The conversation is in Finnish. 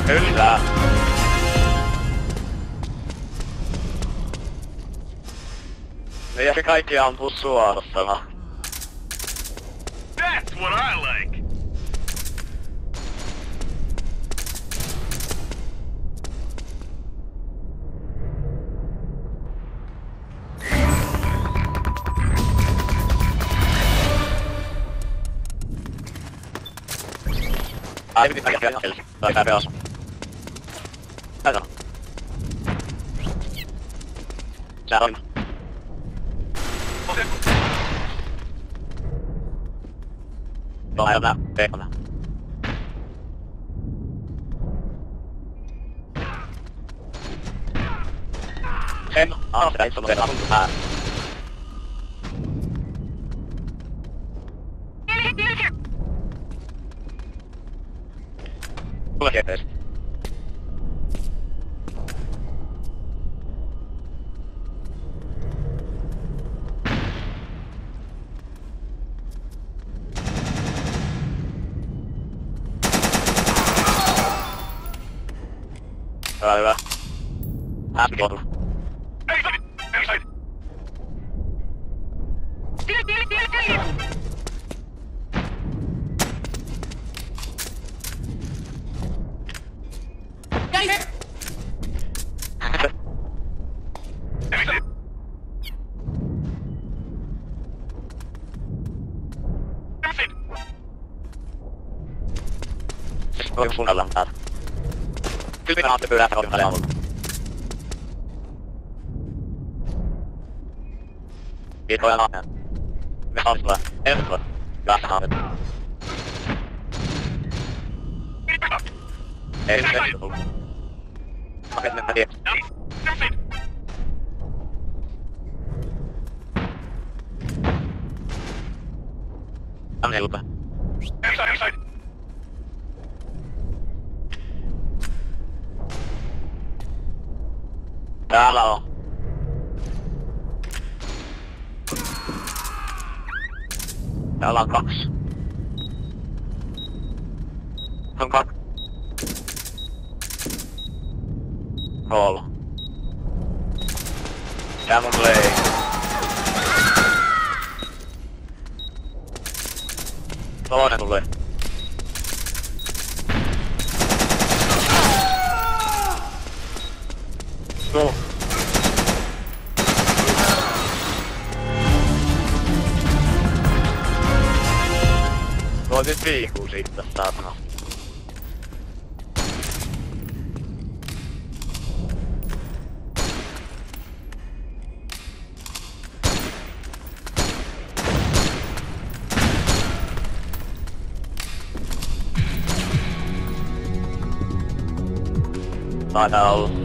Kyllä. Ne ja se kaikki ampuu suorastana. That's what I like. Ai piti näkee vielä. Tai sää peos. Näin on. Sää on. Tuolla ei oo nää peikona. Sen sitä itse muuten asunto päällä. Tule kieppeesti. Hyvä, hyvä. Äsken tuotu. Voi suunnallaan täältä. Kyllä minä ootte pyydää, että kodin väliä ollut. Kiitos ja naamia. Me saalis tulee. Ei tule. Hyvässä naamia. Ei se ei tullut. Okei, nyt mä tiedän. Tämmönen lupa. Täällä on. Täällä on 2. On 2. 3. Tää mun play. Toinen tulee. No. Nyt viihuu siitä, saatana. Taitaa olla.